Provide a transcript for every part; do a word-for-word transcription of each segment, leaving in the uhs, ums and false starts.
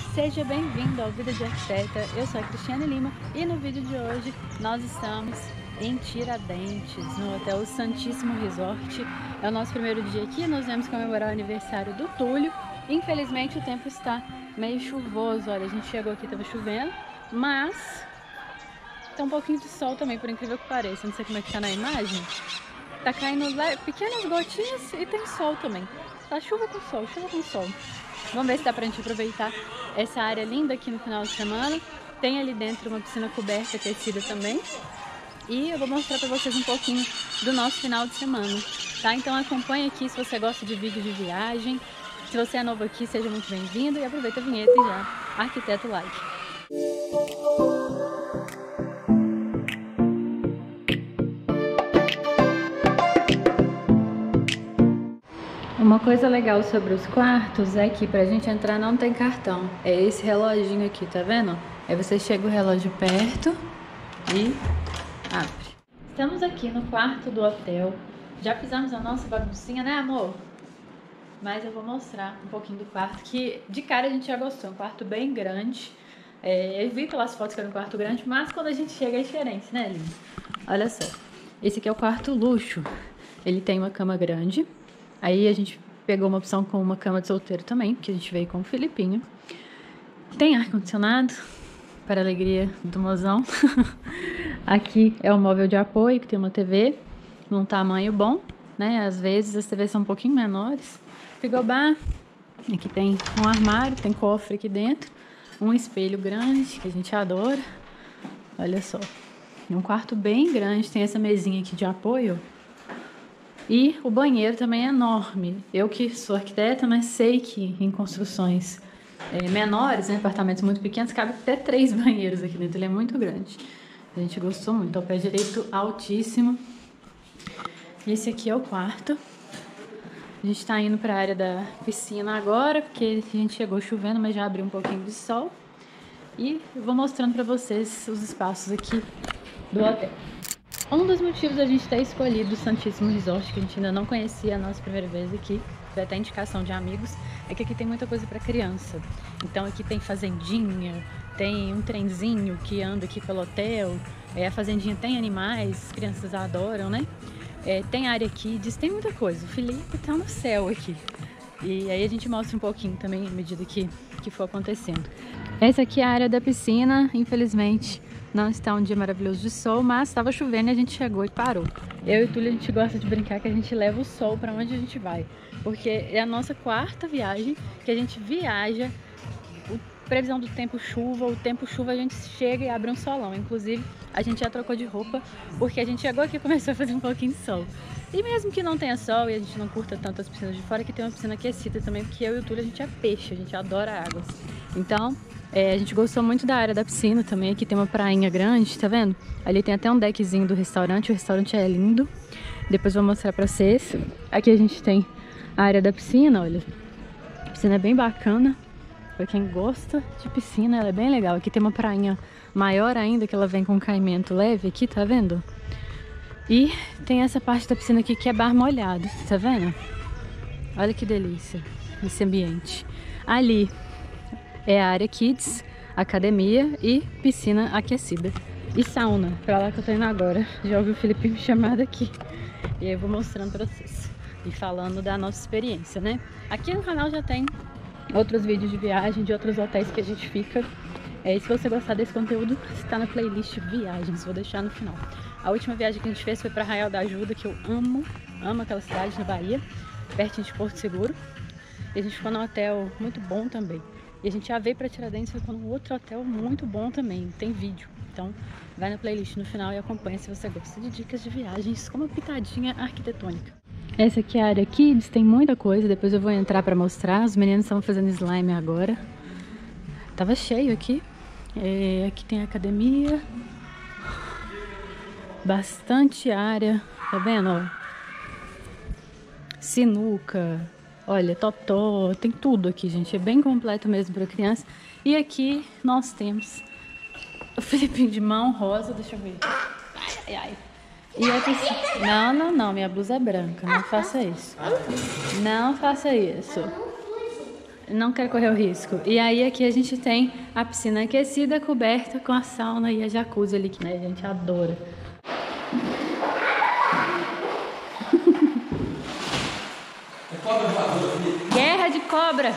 Seja bem-vindo ao Vida de Arquiteta, eu sou a Cristiane Lima e no vídeo de hoje nós estamos em Tiradentes, no Hotel Santíssimo Resort. É o nosso primeiro dia aqui, nós viemos comemorar o aniversário do Túlio. Infelizmente o tempo está meio chuvoso, olha, a gente chegou aqui, estava chovendo, mas tá um pouquinho de sol também, por incrível que pareça, não sei como é que tá na imagem. Tá caindo pequenas gotinhas e tem sol também, tá chuva com sol, chuva com sol. Vamos ver se dá pra gente aproveitar essa área linda aqui no final de semana. Tem ali dentro uma piscina coberta, aquecida também. E eu vou mostrar pra vocês um pouquinho do nosso final de semana, tá? Então acompanha aqui se você gosta de vídeo de viagem. Se você é novo aqui, seja muito bem-vindo e aproveita a vinheta e já arquiteta o like. Uma coisa legal sobre os quartos é que pra gente entrar não tem cartão. É esse reloginho aqui, tá vendo? Aí você chega o relógio perto e abre. Estamos aqui no quarto do hotel. Já fizemos a nossa baguncinha, né, amor? Mas eu vou mostrar um pouquinho do quarto, que de cara a gente já gostou. É um quarto bem grande. É, eu vi pelas fotos que era um quarto grande, mas quando a gente chega é diferente, né, lindo? Olha só. Esse aqui é o quarto luxo. Ele tem uma cama grande. Aí a gente pegou uma opção com uma cama de solteiro também, que a gente veio com o Filipinho. Tem ar-condicionado, para a alegria do mozão. Aqui é o móvel de apoio, que tem uma T V num tamanho bom, né? Às vezes as T Vs são um pouquinho menores. Frigobar, aqui tem um armário, tem cofre aqui dentro. Um espelho grande, que a gente adora. Olha só, um quarto bem grande, tem essa mesinha aqui de apoio. E o banheiro também é enorme. Eu que sou arquiteta, mas sei que em construções é, menores, né, apartamentos muito pequenos, cabe até três banheiros aqui dentro. Ele é muito grande. A gente gostou muito. O pé direito altíssimo. Esse aqui é o quarto. A gente tá indo para a área da piscina agora, porque a gente chegou chovendo, mas já abriu um pouquinho de sol. E eu vou mostrando para vocês os espaços aqui do hotel. Um dos motivos da gente ter escolhido o Santíssimo Resort, que a gente ainda não conhecia a nossa primeira vez aqui, foi até indicação de amigos, é que aqui tem muita coisa para criança. Então aqui tem fazendinha, tem um trenzinho que anda aqui pelo hotel, é, a fazendinha tem animais, as crianças adoram, né? É, tem área kids, tem muita coisa. O Felipe tá no céu aqui. E aí a gente mostra um pouquinho também, à medida que, que for acontecendo. Essa aqui é a área da piscina, infelizmente não está um dia maravilhoso de sol, mas estava chovendo e a gente chegou e parou. Eu e o Túlio, a gente gosta de brincar que a gente leva o sol para onde a gente vai, porque é a nossa quarta viagem que a gente viaja. O previsão do tempo chuva, o tempo chuva a gente chega e abre um solão. Inclusive, a gente já trocou de roupa, porque a gente chegou aqui e começou a fazer um pouquinho de sol. E mesmo que não tenha sol e a gente não curta tanto as piscinas de fora, que tem uma piscina aquecida também, porque eu e o Túlio, a gente é peixe, a gente adora água. Então, é, a gente gostou muito da área da piscina também. Aqui tem uma prainha grande, tá vendo? Ali tem até um deckzinho do restaurante, o restaurante é lindo. Depois vou mostrar pra vocês. Aqui a gente tem a área da piscina, olha. A piscina é bem bacana. Pra quem gosta de piscina, ela é bem legal. Aqui tem uma prainha maior ainda, que ela vem com caimento leve aqui, tá vendo? E tem essa parte da piscina aqui que é bar molhado, tá vendo? Olha que delícia esse ambiente. Ali é a área kids, academia e piscina aquecida. E sauna, pra lá que eu tô indo agora. Já ouvi o Felipe me chamar daqui. E aí eu vou mostrando pra vocês. E falando da nossa experiência, né? Aqui no canal já tem outros vídeos de viagem, de outros hotéis que a gente fica. É, e se você gostar desse conteúdo, está na playlist Viagens, vou deixar no final. A última viagem que a gente fez foi para Arraial da Ajuda, que eu amo, amo aquela cidade na Bahia, pertinho de Porto Seguro. E a gente ficou num hotel muito bom também. E a gente já veio para Tiradentes e ficou num outro hotel muito bom também, tem vídeo. Então vai na playlist no final e acompanha se você gosta de dicas de viagens com uma pitadinha arquitetônica. Essa aqui é a área Kids, tem muita coisa, depois eu vou entrar para mostrar. Os meninos estão fazendo slime agora. Tava cheio aqui. É, aqui tem academia. Bastante área, tá vendo? Ó? Sinuca, olha, totó, tem tudo aqui, gente. É bem completo mesmo para criança. E aqui nós temos o Filipinho de mão rosa, deixa eu ver. Ai, ai, ai. E a piscina. Não, não, não, minha blusa é branca, não faça isso. Não faça isso. não quer correr o risco. E aí aqui a gente tem a piscina aquecida, coberta com a sauna e a jacuzzi ali, que né, a gente adora. Guerra de cobra!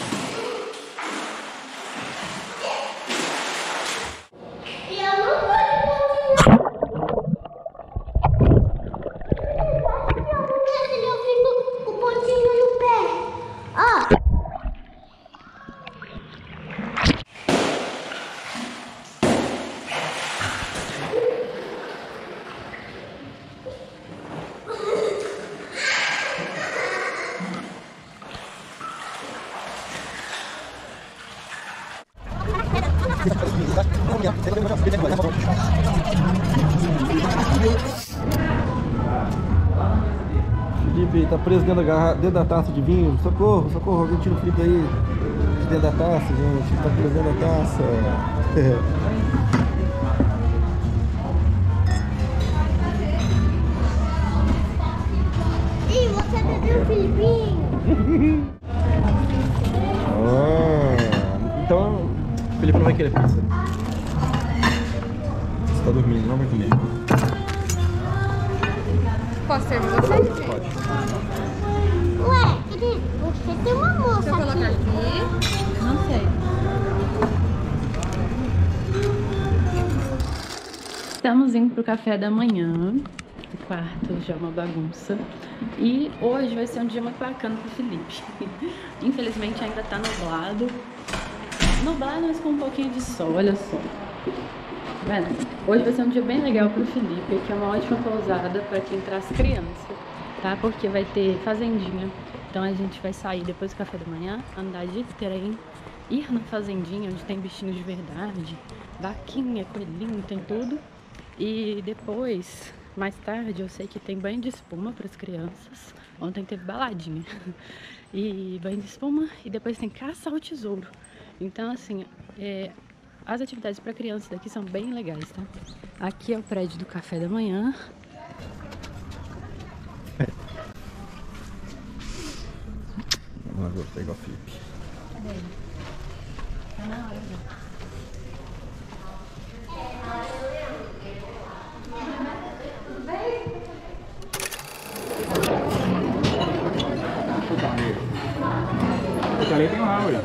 Felipe tá preso dentro da, garra... dentro da taça de vinho. Socorro, socorro, alguém tira o Felipe aí de dentro da taça, gente. Ele tá preso dentro da taça. Ih, você bebeu o Filipinho? Ah, então, o Felipe não vai querer pizza. Você tá dormindo, não vai comer. Posso servir você? Pode. Ué, querido, você tem uma moça Deixa eu colocar aqui. aqui. Não sei. Estamos indo pro café da manhã. O quarto já é uma bagunça. E hoje vai ser um dia muito bacana pro Felipe. Infelizmente ainda tá nublado. Nublado, mas com um pouquinho de sol, olha só. Tá vendo? Hoje vai ser um dia bem legal pro Felipe, que é uma ótima pousada para quem traz criança, tá? Porque vai ter fazendinha. Então a gente vai sair depois do café da manhã, andar de trem, ir na fazendinha onde tem bichinhos de verdade, vaquinha, coelhinho, tem tudo. E depois, mais tarde, eu sei que tem banho de espuma para as crianças. Ontem teve baladinha. E banho de espuma e depois tem caça ao tesouro. Então assim, é... as atividades para crianças daqui são bem legais, tá? Aqui é o prédio do café da manhã. Vamos lá, pegar o Felipe. Cadê ele? Tá na hora, né? O ali tem lá, olha.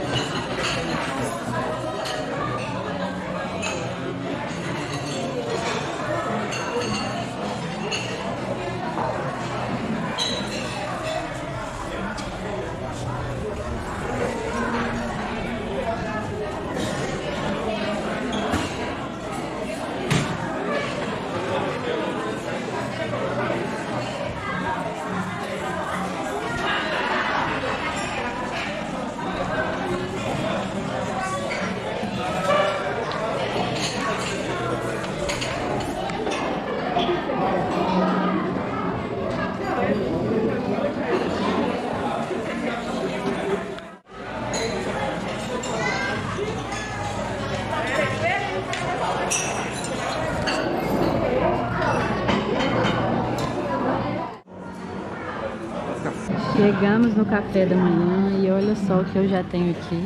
Chegamos no café da manhã e olha só o que eu já tenho aqui.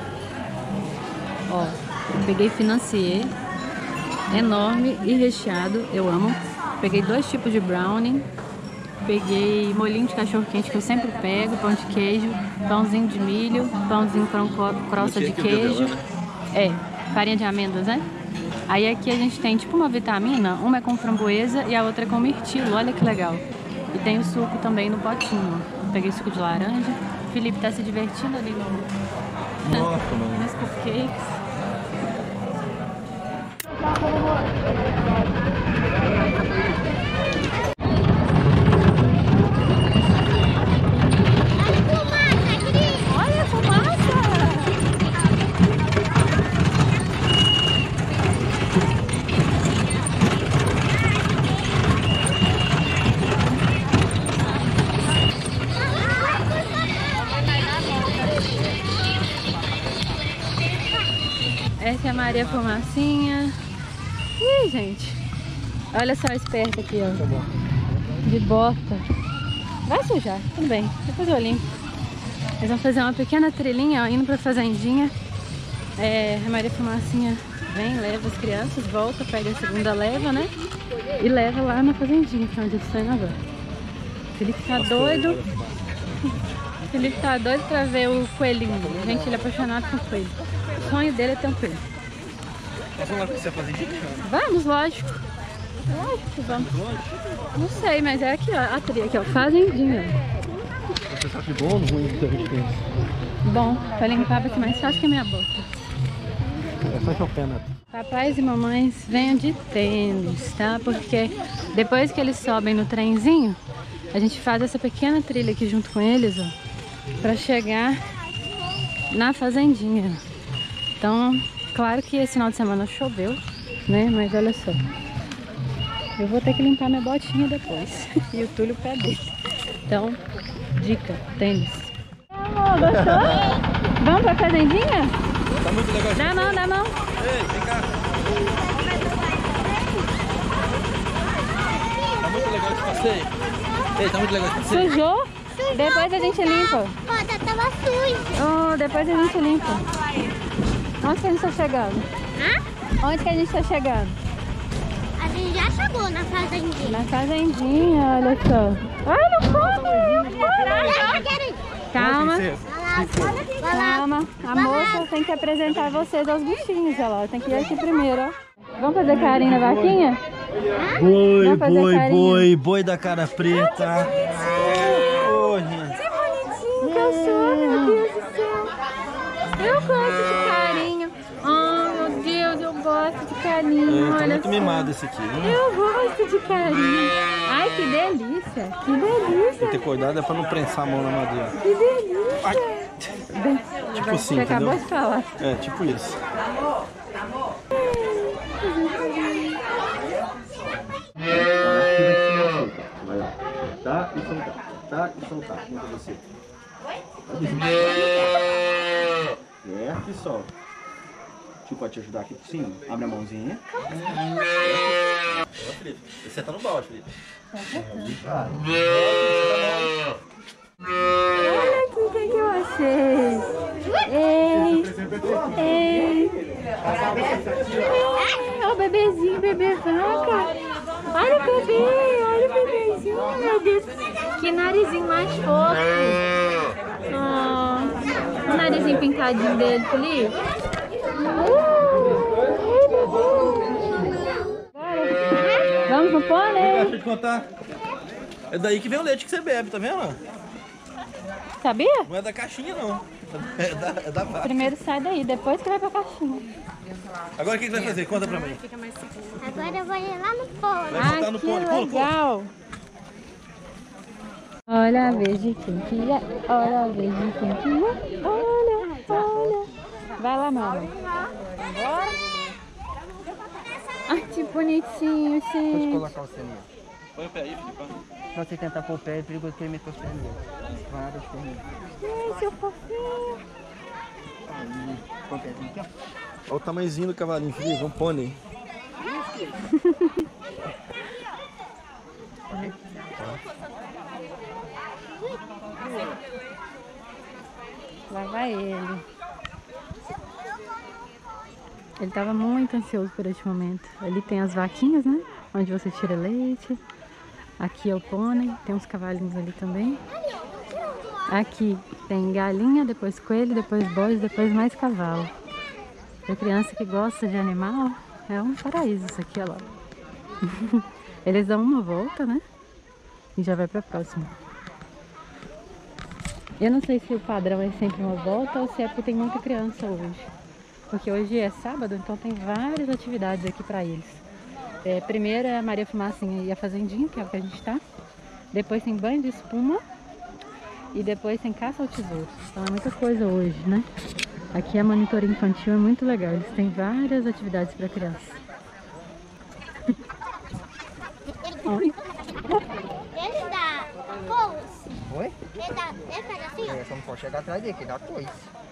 Ó, eu peguei financier, enorme e recheado, eu amo. Peguei dois tipos de brownie, peguei molhinho de cachorro quente que eu sempre pego, pão de queijo, pãozinho de milho, pãozinho com crosta de queijo. É, farinha de amêndoas, né? Aí aqui a gente tem tipo uma vitamina, uma é com framboesa e a outra é com mirtilo, olha que legal. E tem o suco também no potinho, ó. Peguei suco de laranja. O Felipe tá se divertindo ali no... Nossa, mano. nos cupcakes. Olha a fumaça! Essa é a Maria Fumacinha. Ih, gente. Olha só esperta aqui, ó. Tá bom. De bota. Vai sujar, tudo bem. Depois eu limpo. Eles vão fazer uma pequena trilhinha, ó, indo pra fazendinha. É, a Maria Fumacinha vem, leva as crianças, volta, pega a segunda leva, né? E leva lá na fazendinha, que é onde eles estão indo agora. O Felipe tá doido. O Felipe tá doido pra ver o coelhinho. Gente, ele é apaixonado por coelho. O sonho dele é ter um coelho. Nós vamos lá conhecer a fazendinha? Vamos, lógico. Lógico que vamos. Não sei, mas é aqui, ó. A trilha aqui, ó. Fazendinha. Você sabe bom ou ruim que a gente tem? Bom, pra limpar vai ser mais fácil que a minha bota. É só encher o pé, né? Papais e mamães venham de tênis, tá? Porque depois que eles sobem no trenzinho, a gente faz essa pequena trilha aqui junto com eles, ó, pra chegar na fazendinha. Então, claro que esse final de semana choveu, né? Mas olha só, eu vou ter que limpar minha botinha depois e o Túlio o pé dele. Então, dica, tênis. Oh, gostou? Vamos pra fazendinha? Tá muito legal. Dá a mão, dá a mão. Ei, vem cá. Tá muito legal esse passeio. Ei, tá muito legal esse passeio. Sujou? Depois a gente limpa. Roda tava suja. Oh, depois a gente limpa. Onde que a gente tá chegando? Hã? Onde que a gente tá chegando? A gente já chegou na fazendinha. Na fazendinha, olha só. Ai, não come! Eu quero ir. Calma, Vai lá. calma. A moça tem que apresentar vocês aos bichinhos, olha lá. Tem que ir aqui primeiro, ó. Vamos fazer carinho na vaquinha? Boi, Vamos fazer boi, carinho. boi, boi da cara preta. Ô, gente. Que bonitinho que eu sou, meu Deus do céu. Eu gosto de carinho. Oh, meu Deus, eu gosto de carinho. É, tá olha muito só. mimado esse aqui, né? Eu gosto de carinho. Ai, que delícia. Que delícia. Tem que ter cuidado é pra não prensar a mão na madeira. Que delícia. Ai. Tipo assim, Você acabou entendeu? de falar. É, tipo isso. Vai lá. Tá e soltar. Tá e soltar. Conta você. Certo e solta. Tio pode te ajudar aqui por cima? Abre a mãozinha. Ó, Felipe. Você tá no balde, Felipe. Olha aqui o que que eu achei. Ei, ei. Olha o bebezinho, bebê vaca. Olha o bebê, olha o bebezinho, meu Deus. Que narizinho mais fofo. Oh, o narizinho pintadinho dele, Felipe. Vamos no pônei? Deixa eu te contar. É daí que vem o leite que você bebe, tá vendo? Sabia? Não é da caixinha, não. É da, é da vaca. Primeiro sai daí, depois que vai pra caixinha. Agora o que que vai fazer? Conta pra mim. Agora eu vou ir lá no polo. Vai botar no que pônei. Pula, pula. legal. Olha a vez de quem que é. Olha a vez de quem que é. Olha, olha. Vai lá, mamãe. Bora. Ai, que bonitinho, Pode gente. colocar o ceninho. Põe o pé aí, Felipe. Se você tentar pôr o pé, é perigoso que ele meta o ceninho. Várias perninhas. Ai, seu fofinho. Aí, põe o pezinho aqui, ó. Olha o tamanhozinho do cavalinho, Felipe. Um pônei. Lá vai ele. Ele estava muito ansioso por este momento. Ali tem as vaquinhas, né? Onde você tira leite. Aqui é o pônei. Tem uns cavalinhos ali também. Aqui tem galinha, depois coelho, depois boi, depois mais cavalo. Para criança que gosta de animal, é um paraíso isso aqui, olha lá. Eles dão uma volta, né? E já vai para a próxima. Eu não sei se o padrão é sempre uma volta ou se é porque tem muita criança hoje. Porque hoje é sábado, então tem várias atividades aqui para eles. É, primeiro é a Maria Fumacinha e a Fazendinha, que é o que a gente tá. Depois tem banho de espuma. E depois tem caça ao tesouro. Então é muita coisa hoje, né? Aqui a monitoria infantil é muito legal. Eles têm várias atividades para criança. Ele dá coice. Oi? Ele dá. Ele faz assim, ó. É, só não pode chegar atrás dele, que dá coisa.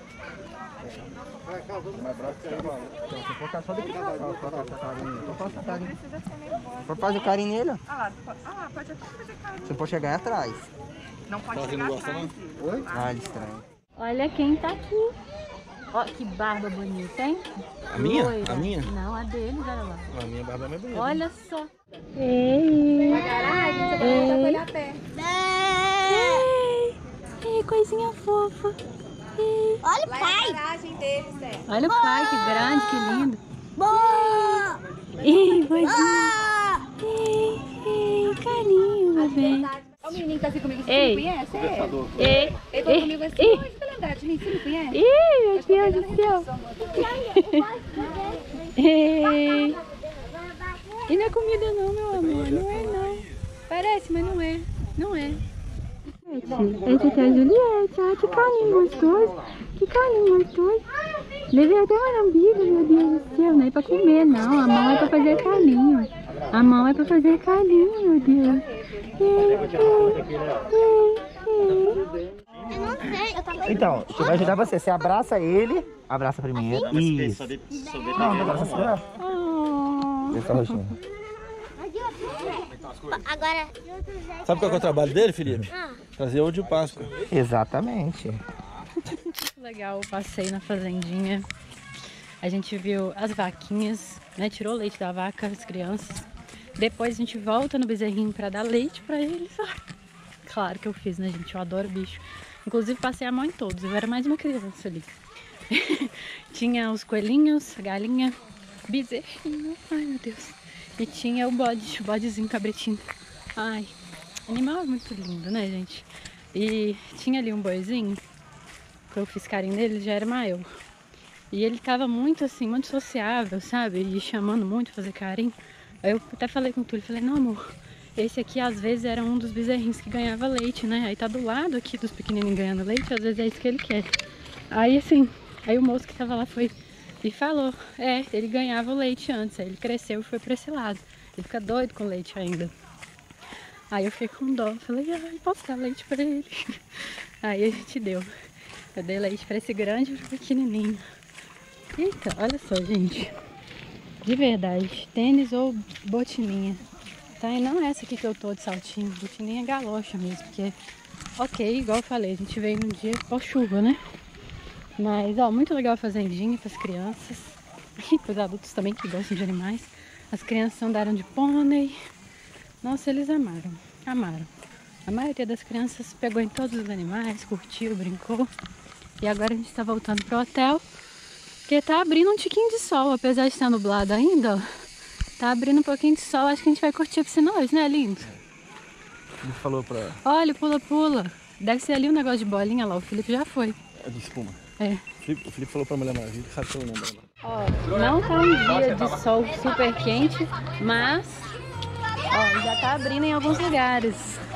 Então, você pode ficar só daqui pra cá, ó. Colocar essa carinha. Só faça carinho. Só faz o carinho nele, ó. Ah, ah, pode até fazer carinho. Você não pode chegar atrás. Não pode Você chegar não gosta, atrás não? dele. Oi? Ah, ele estranho. Olha quem tá aqui. Ó, que barba bonita, hein? A minha? Loira. A minha? Não, a deles, olha lá. A minha barba é mais bonita. Olha só. Ei. Na garagem, você vai deixar com ele a pé. Ei. Ei, coisinha fofa. Ei. Olha o Lá é a pai. garagem dele, Zé. Olha o pai, que grande, que lindo. Boa. Ei, coisinha. Ah. Ei, ei, carinho, bebê. O menino que tá assim comigo, você Ei. não conhece? É. Ei, Ele falou comigo assim, ei. onde você lembrar de mim? Você não conhece? Ih, meu Deus do céu. Ei. E não é comida não, meu amor. Não é não. Parece, mas não é. Não é. Esse aqui é a Juliette. Olha que carinho gostoso. Que carinho gostoso. Levei até uma lambida, meu Deus do céu. Não é pra comer, não. A mão é pra fazer carinho. A mão é pra fazer carinho, meu Deus. Ei, ei, ei. Eu não sei, eu tava... Então, eu vou ajudar você. Você abraça ele. Abraça primeiro. Isso. Não, não abraça assim, ó. Oh. Deixa o roxinho. Agora... Sabe qual que é o trabalho dele, Felipe? Ah. Trazer ovo de Páscoa. Exatamente. Legal o passeio na fazendinha. A gente viu as vaquinhas, né? Tirou o leite da vaca, as crianças. Depois a gente volta no bezerrinho pra dar leite pra eles. Claro que eu fiz, né, gente? Eu adoro bicho. Inclusive passei a mão em todos. Eu era mais uma criança ali. Tinha os coelhinhos, a galinha, bezerrinho. Ai, meu Deus. E tinha o bode, o bodezinho, cabritinho. Ai, animal é muito lindo, né, gente? E tinha ali um boizinho, que eu fiz carinho nele, já era maior. E ele tava muito assim, muito sociável, sabe? E chamando muito, fazer carinho. Aí eu até falei com o Túlio, falei, não amor, esse aqui às vezes era um dos bezerrinhos que ganhava leite, né? Aí tá do lado aqui dos pequenininhos ganhando leite, às vezes é isso que ele quer. Aí assim, aí o moço que tava lá foi e falou, é, ele ganhava o leite antes, aí ele cresceu e foi pra esse lado. Ele fica doido com leite ainda. Aí eu fiquei com dó, falei, ai, posso dar leite pra ele? Aí a gente deu. Eu dei leite pra esse grande e pro pequenininho. Eita, olha só, gente. De verdade, tênis ou botininha. Tá? E não é essa aqui que eu tô de saltinho. Botininha é galocha mesmo, porque, ok, igual eu falei, a gente veio num dia pós-chuva, né? Mas, ó, muito legal a fazendinha pras crianças. E pros adultos também que gostam de animais. As crianças andaram de pônei. Nossa, eles amaram. Amaram. A maioria das crianças pegou em todos os animais, curtiu, brincou. E agora a gente tá voltando pro hotel. Porque tá abrindo um tiquinho de sol, apesar de estar nublado ainda, ó. Tá abrindo um pouquinho de sol, acho que a gente vai curtir a piscina hoje, né, lindo? Ele falou pra... Olha, pula, pula. Deve ser ali um negócio de bolinha lá, o Felipe já foi. É de espuma. É. O Felipe, o Felipe falou pra Mulher Maravilha que sabe seu nome dela. Ó, não tá um dia de sol super quente, mas, ó, já tá abrindo em alguns lugares.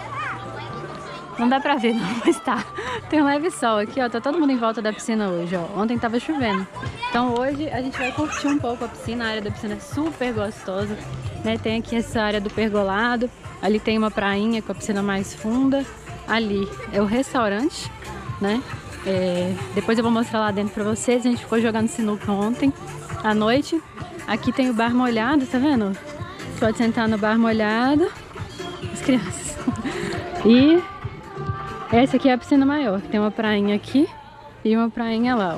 Não dá pra ver não, mas tá. Tem um leve sol aqui, ó. Tá todo mundo em volta da piscina hoje, ó. Ontem tava chovendo. Então hoje a gente vai curtir um pouco a piscina. A área da piscina é super gostosa, né? Tem aqui essa área do pergolado. Ali tem uma prainha com a piscina mais funda. Ali é o restaurante, né? É... Depois eu vou mostrar lá dentro pra vocês. A gente ficou jogando sinuca ontem à noite. Aqui tem o bar molhado, tá vendo? Você pode sentar no bar molhado. As crianças. E... essa aqui é a piscina maior, tem uma prainha aqui e uma prainha lá, ó.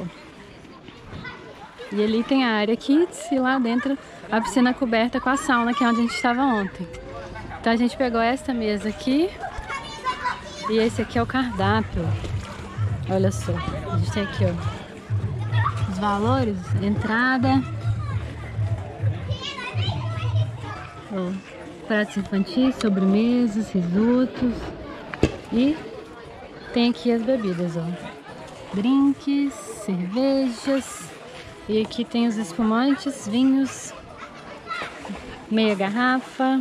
E ali tem a área kids e lá dentro a piscina coberta com a sauna, que é onde a gente estava ontem. Então a gente pegou esta mesa aqui e esse aqui é o cardápio. Olha só, a gente tem aqui, ó, os valores, entrada, ó, pratos infantis, sobremesas, risotos e tem aqui as bebidas, ó. Drinks, cervejas. E aqui tem os espumantes, vinhos. Meia garrafa.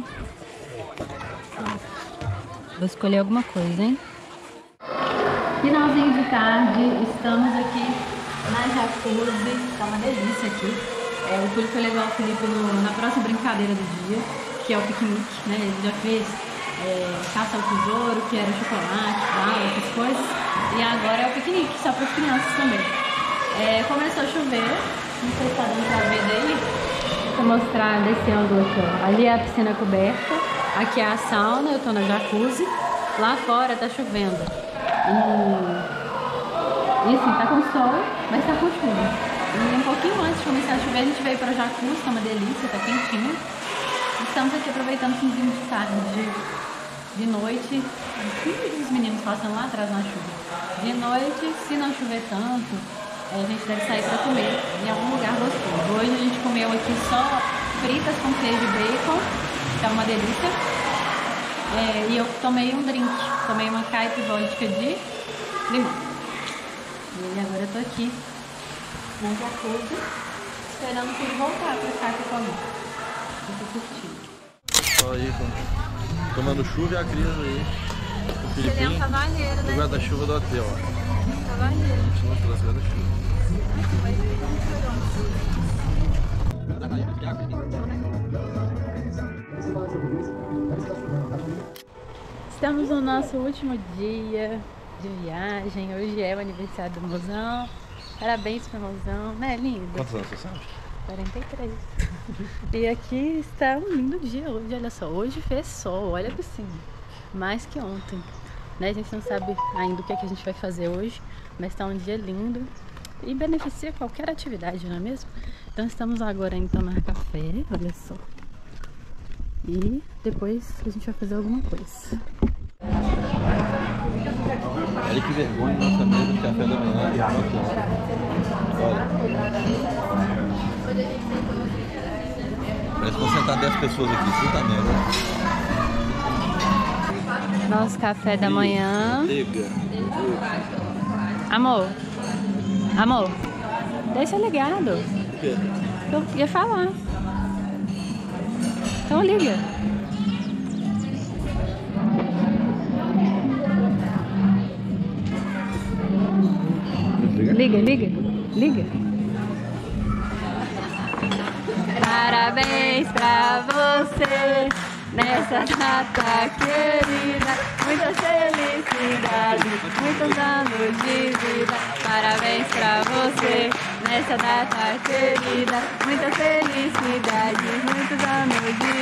Vou escolher alguma coisa, hein? Finalzinho de tarde, estamos aqui na Jacuzzi. Tá uma delícia aqui. É, o Túlio foi levar o Felipe no, na próxima brincadeira do dia, que é o piquenique, né? Ele já fez É, caça ao tesouro, que era chocolate, bala, essas coisas. E agora é o piquenique, só para as crianças também. É, começou a chover, não sei se tá dando pra ver daí. Vou mostrar desse ângulo aqui, ó. Ali é a piscina coberta, aqui é a sauna, eu tô na jacuzzi. Lá fora tá chovendo. E, E assim, tá com sol, mas tá com chuva. E um pouquinho antes de começar a chover, a gente veio para Jacuzzi, tá uma delícia, tá quentinho. Estamos aqui aproveitando o finzinho de tarde, de, de noite. Os meninos passando lá atrás na chuva. De noite, se não chover tanto, a gente deve sair para comer em algum lugar gostoso. Hoje a gente comeu aqui só fritas com queijo e bacon, tá uma delícia. É, e eu tomei um drink, tomei uma caipa vodka de limão. E agora eu tô aqui na jacuzzi, esperando o filho voltar pra ficar aqui comigo. Eu tô curtindo. Olha aí, tomando chuva e a criança aí. O Filipinho. Ele é um cavalheiro, né? O guarda-chuva do hotel, ó. Cavalheiro. Não trouxe guarda-chuva. Estamos no nosso último dia de viagem. Hoje é o aniversário do mozão. Parabéns pro mozão, né, lindo? Quantos anos você sabe? quarenta e três. E aqui está um lindo dia hoje, olha só. Hoje fez sol, olha a piscina. Mais que ontem. Né? A gente não sabe ainda o que, é que a gente vai fazer hoje, mas está um dia lindo e beneficia qualquer atividade, não é mesmo? Então estamos agora em tomar café, olha só. E depois a gente vai fazer alguma coisa. Olha que vergonha, nossa mesa de café da manhã. Olha. Parece que vão sentar dez pessoas aqui, puta merda. Nosso café da manhã. Liga. Amor, amor, deixa ligado. O quê? Eu ia falar. Então liga. Liga, liga, liga. Parabéns pra você nessa data querida. Muitas felicidades, muitos anos de vida. Parabéns pra você nessa data querida. Muitas felicidades, muitos anos de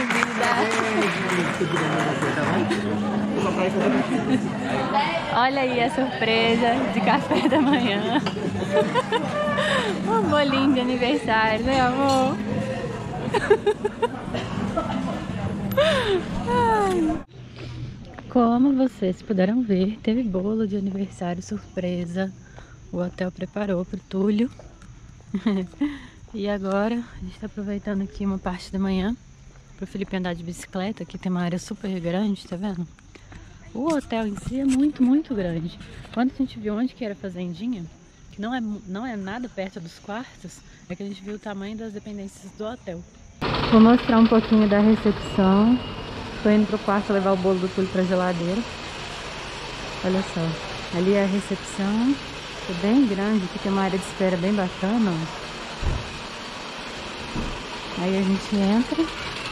vida. Olha aí a surpresa de café da manhã. Um bolinho de aniversário, né, amor? Como vocês puderam ver, teve bolo de aniversário surpresa. O hotel preparou pro Túlio. E agora a gente tá aproveitando aqui uma parte da manhã pro Felipe andar de bicicleta. Aqui tem uma área super grande, tá vendo? O hotel em si é muito, muito grande. Quando a gente viu onde que era a fazendinha, que não é, não é nada perto dos quartos, é que a gente viu o tamanho das dependências do hotel. Vou mostrar um pouquinho da recepção. Tô indo pro quarto levar o bolo do Túlio pra geladeira. Olha só, ali é a recepção. É bem grande, aqui tem uma área de espera bem bacana. Aí a gente entra.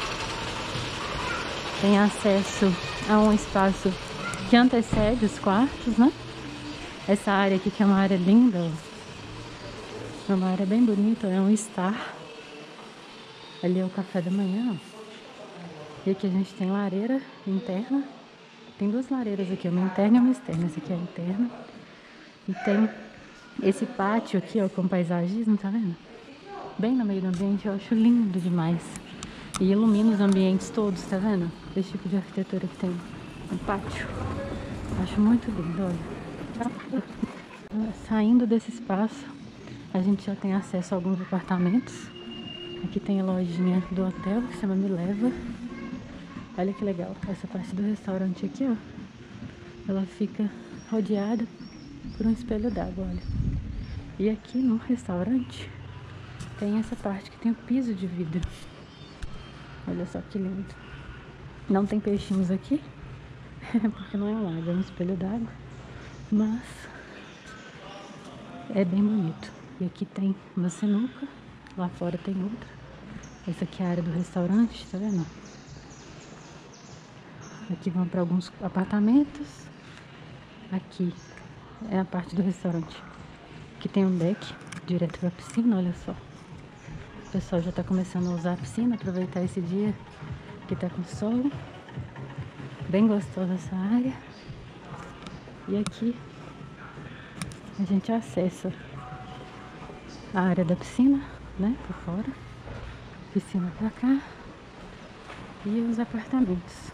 Tem acesso a um espaço que antecede os quartos, né? Essa área aqui que é uma área linda, ó. É uma área bem bonita, é um estar. Ali é o café da manhã, ó. E aqui a gente tem lareira interna. Tem duas lareiras aqui, uma interna e uma externa. Essa aqui é a interna. E tem esse pátio aqui, ó, com paisagismo, tá vendo? Bem no meio do ambiente, eu acho lindo demais. E ilumina os ambientes todos, tá vendo? Esse tipo de arquitetura que tem no pátio. Acho muito lindo, olha. Saindo desse espaço, a gente já tem acesso a alguns apartamentos. Aqui tem a lojinha do hotel, que se chama Me Leva. Olha que legal, essa parte do restaurante aqui, ó. Ela fica rodeada por um espelho d'água, olha. E aqui no restaurante tem essa parte que tem o piso de vidro. Olha só que lindo. Não tem peixinhos aqui, porque não é um lago, é um espelho d'água. Mas é bem bonito. E aqui tem uma sinuca, lá fora tem outra. Essa aqui é a área do restaurante, tá vendo? Aqui vão para alguns apartamentos. Aqui é a parte do restaurante. Aqui tem um deck direto para a piscina, olha só. O pessoal já está começando a usar a piscina, aproveitar esse dia que tá com sol. Bem gostosa essa área. E aqui a gente acessa a área da piscina, né, por fora, piscina pra cá e os apartamentos.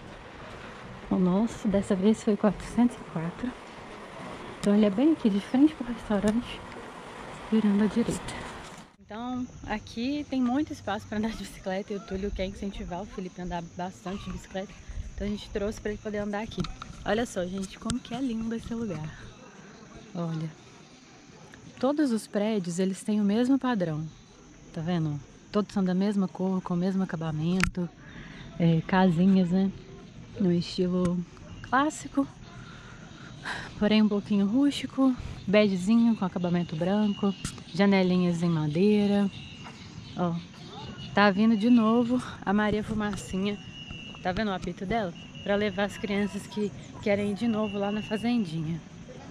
O nosso dessa vez foi quatrocentos e quatro, então ele é bem aqui de frente pro restaurante, virando à direita. Então aqui tem muito espaço para andar de bicicleta e o Túlio quer incentivar o Felipe a andar bastante de bicicleta, então a gente trouxe para ele poder andar aqui. Olha só, gente, como que é lindo esse lugar. Olha, todos os prédios eles têm o mesmo padrão, tá vendo? Todos são da mesma cor, com o mesmo acabamento, é, casinhas, né, no estilo clássico, porém um pouquinho rústico, begezinho com acabamento branco, janelinhas em madeira. Ó, tá vindo de novo a Maria Fumacinha, tá vendo o apito dela? Para levar as crianças que querem ir de novo lá na fazendinha.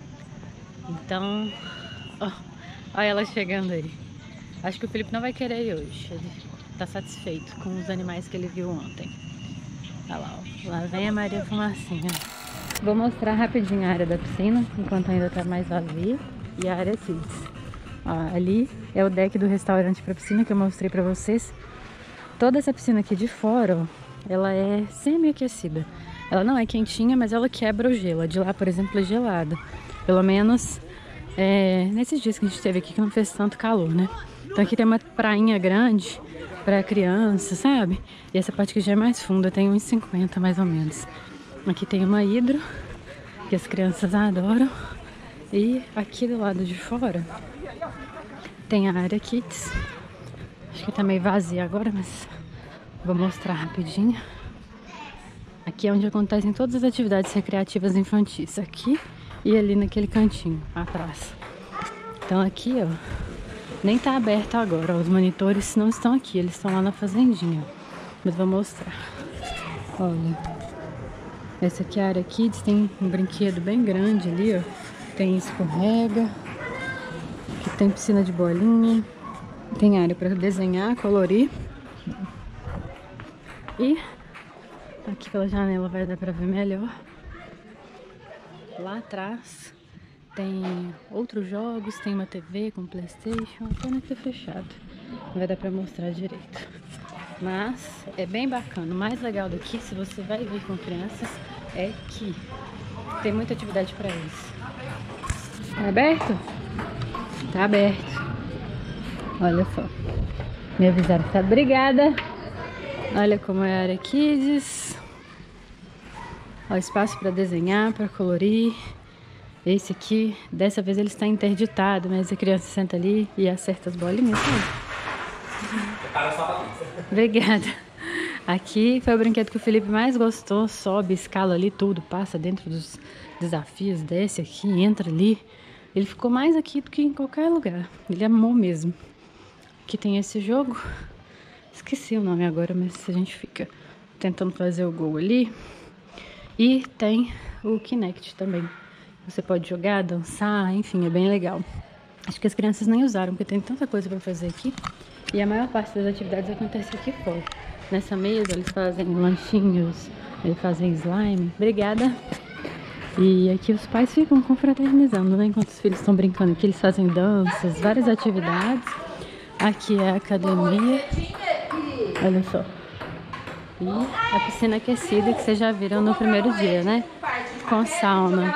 Então, ó, olha ela chegando aí. Acho que o Felipe não vai querer ir hoje, ele tá satisfeito com os animais que ele viu ontem. Olha lá, ó, lá vem a Maria Fumacinha. Vou mostrar rapidinho a área da piscina, enquanto ainda tá mais vazia, e a área kids. Ó, ali é o deck do restaurante para piscina que eu mostrei para vocês. Toda essa piscina aqui de fora, ó, ela é semi-aquecida. Ela não é quentinha, mas ela quebra o gelo. A de lá, por exemplo, é gelada. Pelo menos é, nesses dias que a gente teve aqui, que não fez tanto calor, né? Então aqui tem uma prainha grande para criança, sabe? E essa parte aqui já é mais funda, tem uns cinquenta mais ou menos. Aqui tem uma hidro, que as crianças adoram. E aqui do lado de fora tem a área kids. Acho que tá meio vazia agora, mas vou mostrar rapidinho. Aqui é onde acontecem todas as atividades recreativas infantis. Aqui e ali naquele cantinho atrás. Então aqui, ó, nem tá aberto agora. Ó, os monitores não estão aqui, eles estão lá na fazendinha. Mas vou mostrar. Olha. Essa aqui é a área kids, tem um brinquedo bem grande ali, ó. Tem escorrega. Aqui tem piscina de bolinha. Tem área para desenhar, colorir. E aqui pela janela vai dar para ver melhor. Lá atrás tem outros jogos, tem uma T V com PlayStation, até não tá fechado. Não vai dar para mostrar direito. Mas é bem bacana. O mais legal daqui, se você vai vir com crianças, é que tem muita atividade para eles. Tá aberto? Tá aberto. Olha só. Me avisaram que tá. Obrigada. Olha como é a área kids. Ó, espaço para desenhar, para colorir. Esse aqui, dessa vez ele está interditado, mas a criança senta ali e acerta as bolinhas, sabe? Obrigada. Aqui foi o brinquedo que o Felipe mais gostou. Sobe, escala ali tudo, passa dentro dos desafios, desce aqui, entra ali. Ele ficou mais aqui do que em qualquer lugar. Ele amou mesmo. Aqui tem esse jogo. Esqueci o nome agora, mas a gente fica tentando fazer o gol ali. E tem o Kinect também. Você pode jogar, dançar, enfim, é bem legal. Acho que as crianças nem usaram, porque tem tanta coisa para fazer aqui. E a maior parte das atividades acontece aqui fora. Nessa mesa eles fazem lanchinhos, eles fazem slime. Obrigada. E aqui os pais ficam confraternizando, né? Enquanto os filhos estão brincando aqui, eles fazem danças, várias atividades. Aqui é a academia. Olha só. E a piscina aquecida que vocês já viram no primeiro dia, né? Com sauna.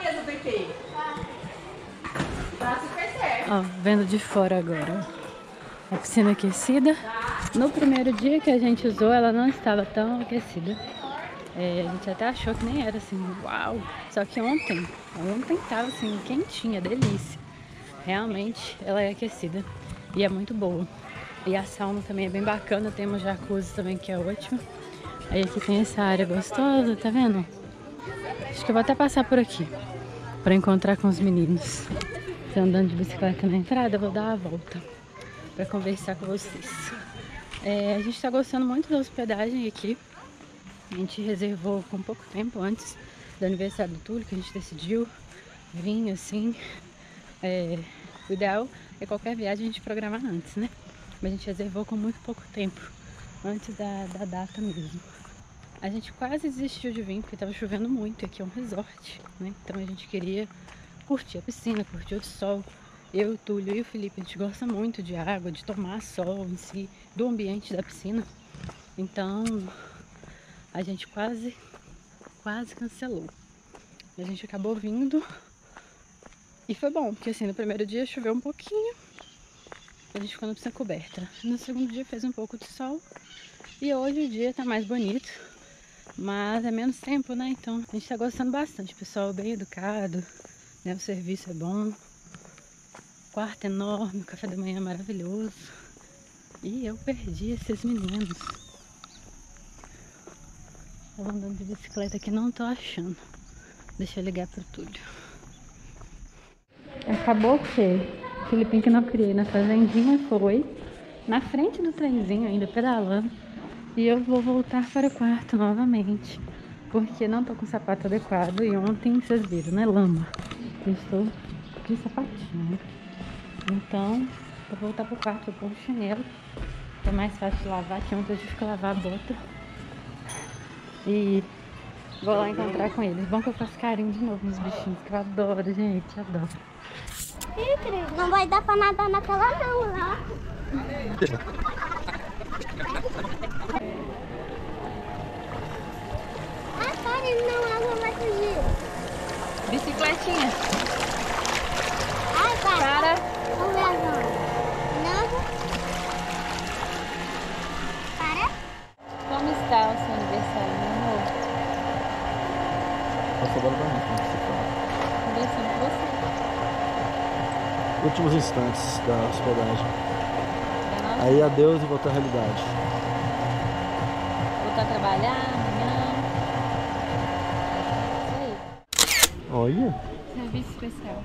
Ó, vendo de fora agora. A piscina aquecida. No primeiro dia que a gente usou, ela não estava tão aquecida. É, a gente até achou que nem era assim, uau. Só que ontem, ontem estava assim, quentinha, delícia. Realmente ela é aquecida e é muito boa. E a sauna também é bem bacana, temos jacuzzi também que é ótimo. Aí aqui tem essa área gostosa, tá vendo? Acho que eu vou até passar por aqui para encontrar com os meninos. Se andando de bicicleta na entrada, eu vou dar a volta para conversar com vocês. É, a gente está gostando muito da hospedagem aqui. A gente reservou com pouco tempo antes do aniversário do Túlio, que a gente decidiu vir assim. É, o ideal é qualquer viagem a gente programar antes, né? Mas a gente reservou com muito pouco tempo, antes da, da data mesmo. A gente quase desistiu de vir, porque estava chovendo muito, e aqui é um resort, né? Então a gente queria curtir a piscina, curtir o sol. Eu, o Túlio e o Felipe, a gente gosta muito de água, de tomar sol em si, do ambiente da piscina. Então, a gente quase, quase cancelou. A gente acabou vindo e foi bom, porque assim, no primeiro dia choveu um pouquinho, a gente ficou na piscina coberta. No segundo dia fez um pouco de sol e hoje o dia tá mais bonito, mas é menos tempo, né? Então, a gente tá gostando bastante, o pessoal bem educado, né? O serviço é bom. Quarto enorme, café da manhã maravilhoso. E eu perdi esses meninos. Tava andando de bicicleta aqui, não tô achando. Deixa eu ligar pro Túlio. Acabou que o Filipinho que não criei na fazendinha foi na frente do trenzinho ainda pedalando. E eu vou voltar para o quarto novamente, porque não tô com o sapato adequado. E ontem, vocês viram, né? Lama. Eu estou de sapatinho. Então, vou voltar pro quarto, vou pôr um chinelo. É mais fácil de lavar, que ontem eu tive que lavar a bota. E vou lá encontrar com eles. Bom que eu faço carinho de novo nos bichinhos, que eu adoro, gente, adoro. Não vai dar pra nadar naquela não, lá. Ah, pare, não, a água vai fugir. Bicicletinha. Ai, pai. Para. Vamos ver agora. Não. Para. Como está o seu aniversário, meu amor? Passa agora pra mim, como você fala. Conversando com você. Últimos instantes da hospedagem. Pra nós Aí adeus e voltar à realidade. voltar a trabalhar amanhã. Isso aí. Olha. Serviço especial.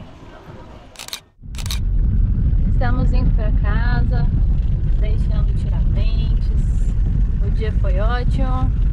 Estamos indo para casa, deixando Tiradentes. O dia foi ótimo.